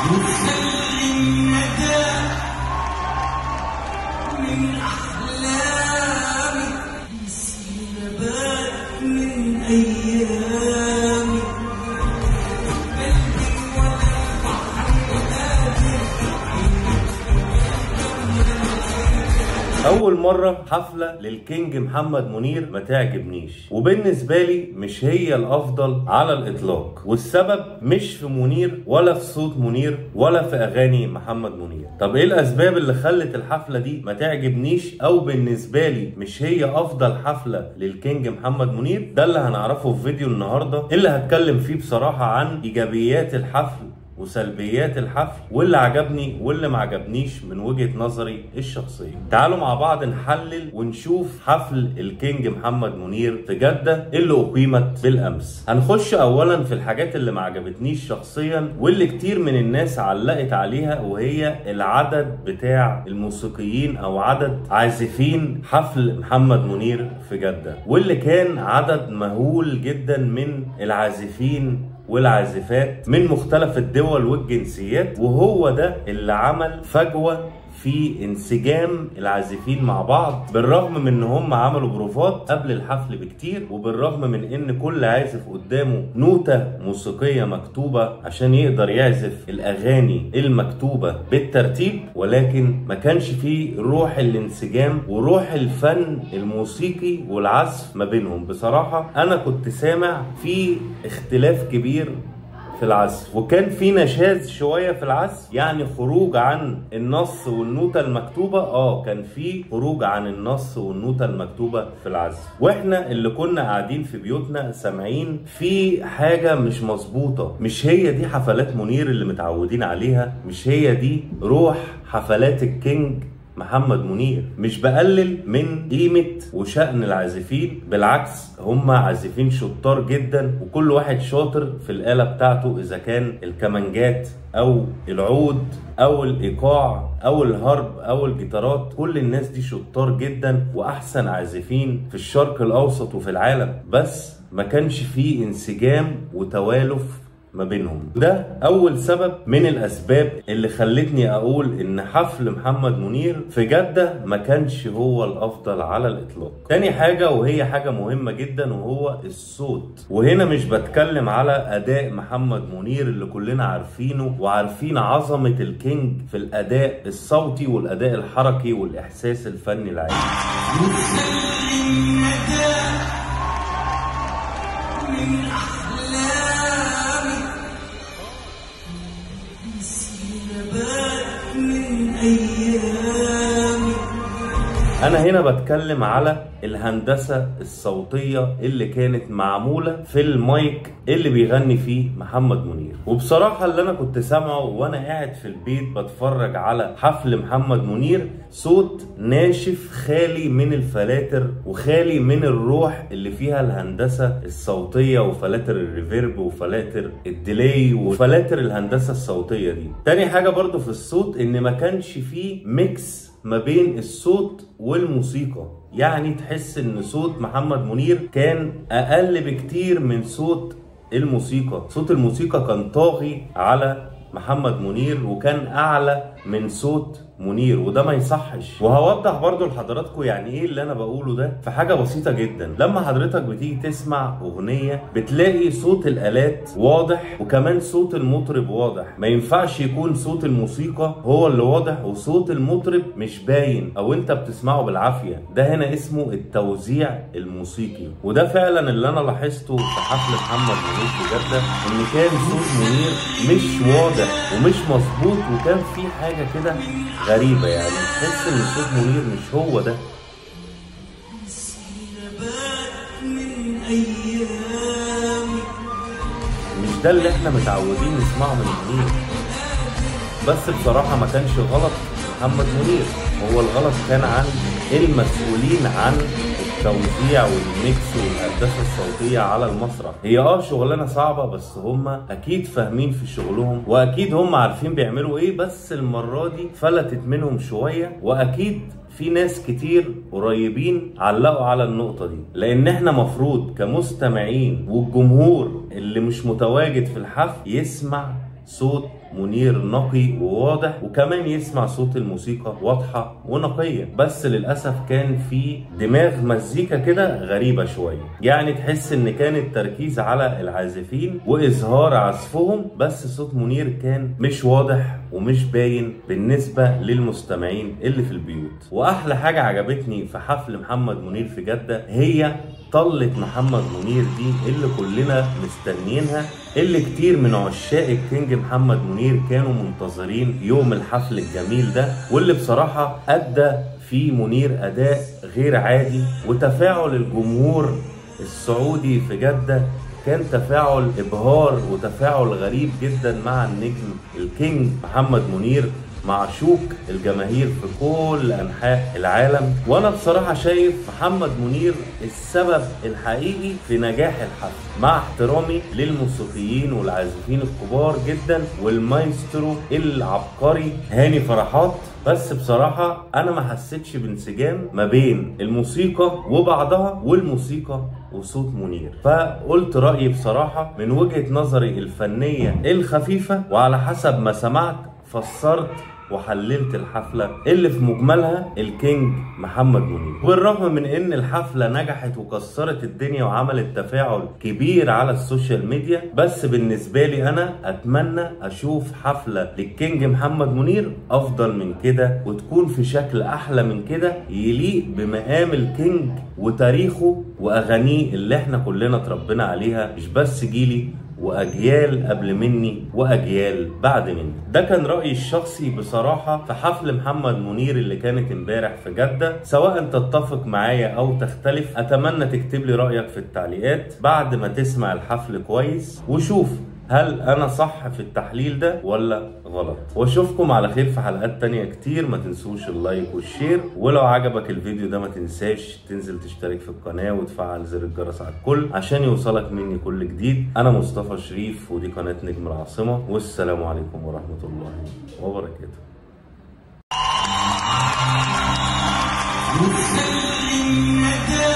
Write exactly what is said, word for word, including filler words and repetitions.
من أحلامي سنبات من أيامي أول مرة حفلة للكينج محمد منير ما تعجبنيش، وبالنسبة لي مش هي الأفضل على الإطلاق، والسبب مش في منير ولا في صوت منير ولا في أغاني محمد منير. طب إيه الأسباب اللي خلت الحفلة دي ما تعجبنيش أو بالنسبة لي مش هي أفضل حفلة للكينج محمد منير؟ ده اللي هنعرفه في فيديو النهاردة، اللي هتكلم فيه بصراحة عن إيجابيات الحفل وسلبيات الحفل، واللي عجبني واللي ما عجبنيش من وجهة نظري الشخصية. تعالوا مع بعض نحلل ونشوف حفل الكينج محمد منير في جدة اللي أقيمت بالأمس. هنخش أولا في الحاجات اللي ما عجبتنيش شخصيا واللي كتير من الناس علقت عليها، وهي العدد بتاع الموسيقيين أو عدد عازفين حفل محمد منير في جدة، واللي كان عدد مهول جدا من العازفين والعازفات من مختلف الدول والجنسيات، وهو ده اللي عمل فجوة في انسجام العازفين مع بعض، بالرغم من ان هم عملوا بروفات قبل الحفل بكتير، وبالرغم من ان كل عازف قدامه نوتة موسيقية مكتوبة عشان يقدر يعزف الاغاني المكتوبة بالترتيب، ولكن ما كانش فيه روح الانسجام وروح الفن الموسيقي والعزف ما بينهم. بصراحة انا كنت سامع في اختلاف كبير في العزف، وكان في نشاز شويه في العزف، يعني خروج عن النص والنوتة المكتوبه. اه كان في خروج عن النص والنوتة المكتوبه في العزف، واحنا اللي كنا قاعدين في بيوتنا سامعين في حاجه مش مظبوطه. مش هي دي حفلات منير اللي متعودين عليها، مش هي دي روح حفلات الكينج محمد منير. مش بقلل من قيمة وشأن العازفين، بالعكس هم عازفين شطار جدا، وكل واحد شاطر في الآلة بتاعته، إذا كان الكمانجات أو العود أو الإيقاع أو الهرب أو الجيتارات. كل الناس دي شطار جدا وأحسن عازفين في الشرق الأوسط وفي العالم، بس ما كانش فيه انسجام وتوالف ما بينهم. ده اول سبب من الاسباب اللي خلتني اقول ان حفل محمد منير في جدة ما كانش هو الافضل على الاطلاق. تاني حاجة وهي حاجة مهمة جدا، وهو الصوت. وهنا مش بتكلم على اداء محمد منير اللي كلنا عارفينه وعارفين عظمة الكينج في الاداء الصوتي والاداء الحركي والاحساس الفني العالي. من أحلامي سنبات من أيامي. أنا هنا بتكلم على الهندسة الصوتية اللي كانت معمولة في المايك اللي بيغني فيه محمد منير. وبصراحة اللي أنا كنت سامعه وأنا قاعد في البيت بتفرج على حفل محمد منير، صوت ناشف خالي من الفلاتر وخالي من الروح اللي فيها الهندسة الصوتية وفلاتر الريفيرب وفلاتر الديلي وفلاتر الهندسة الصوتية دي. تاني حاجة برضو في الصوت إن ما كانش فيه ميكس ما بين الصوت والموسيقى، يعني تحس ان صوت محمد منير كان اقل بكتير من صوت الموسيقى. صوت الموسيقى كان طاغي على محمد منير وكان اعلى من صوت منير، وده ما يصحش. وهوضح برضو لحضراتكم يعني ايه اللي انا بقوله ده في حاجه بسيطه جدا. لما حضرتك بتيجي تسمع اغنيه بتلاقي صوت الالات واضح وكمان صوت المطرب واضح، ما ينفعش يكون صوت الموسيقى هو اللي واضح وصوت المطرب مش باين او انت بتسمعه بالعافيه. ده هنا اسمه التوزيع الموسيقي، وده فعلا اللي انا لاحظته في حفل محمد منير في جده، ان كان صوت منير مش واضح ومش مظبوط، وكان في حاجه كده غريبة، يعني تحس ان صوت منير مش هو ده. مش ده اللي احنا متعودين نسمعه من منير. بس بصراحة ما كانش غلط محمد منير، هو الغلط كان عن المسؤولين عن التوزيع والميكس والهندسه الصوتيه على المسرح. هي اه شغلانه صعبه، بس هم اكيد فاهمين في شغلهم واكيد هم عارفين بيعملوا ايه، بس المره دي فلتت منهم شويه، واكيد في ناس كتير قريبين علقوا على النقطه دي، لان احنا مفروض كمستمعين والجمهور اللي مش متواجد في الحفل يسمع صوت منير نقي وواضح، وكمان يسمع صوت الموسيقى واضحة ونقية. بس للأسف كان في دماغ مزيكا كده غريبة شوية، يعني تحس ان كان التركيز على العازفين وإظهار عزفهم، بس صوت منير كان مش واضح ومش باين بالنسبة للمستمعين اللي في البيوت. وأحلى حاجة عجبتني في حفل محمد منير في جدة هي طلة محمد منير دي اللي كلنا مستنيينها، اللي كتير من عشاق الكينج محمد منير كانوا منتظرين يوم الحفل الجميل ده، واللي بصراحة أدى فيه منير أداء غير عادي. وتفاعل الجمهور السعودي في جدة كان تفاعل إبهار وتفاعل غريب جدا مع النجم الكينج محمد منير، معشوق الجماهير في كل أنحاء العالم. وأنا بصراحة شايف محمد منير السبب الحقيقي في نجاح الحفل، مع احترامي للموسيقيين والعازفين الكبار جدا والمايسترو العبقري هاني فرحات. بس بصراحة أنا ما حسيتش بانسجام ما بين الموسيقى وبعضها والموسيقى وصوت منير، فقلت رأيي بصراحة من وجهة نظري الفنية الخفيفة، وعلى حسب ما سمعت فسرت وحللت الحفلة اللي في مجملها الكينج محمد منير. بالرغم من ان الحفلة نجحت وكسرت الدنيا وعملت تفاعل كبير على السوشيال ميديا، بس بالنسبة لي انا اتمنى اشوف حفلة للكينج محمد منير افضل من كده، وتكون في شكل احلى من كده يليق بمقام الكينج وتاريخه واغانيه اللي احنا كلنا اتربينا عليها، مش بس جيلي واجيال قبل مني واجيال بعد مني. ده كان رايي الشخصي بصراحه في حفل محمد منير اللي كانت امبارح في جده. سواء تتفق معايا او تختلف، اتمنى تكتب لي رايك في التعليقات بعد ما تسمع الحفل كويس، وشوف هل انا صح في التحليل ده ولا غلط. واشوفكم على خير في حلقات تانية كتير. ما تنسوش اللايك والشير، ولو عجبك الفيديو ده ما تنساش تنزل تشترك في القناة وتفعل زر الجرس على الكل عشان يوصلك مني كل جديد. انا مصطفى شريف ودي قناة نجم العاصمة، والسلام عليكم ورحمة الله وبركاته. مسلم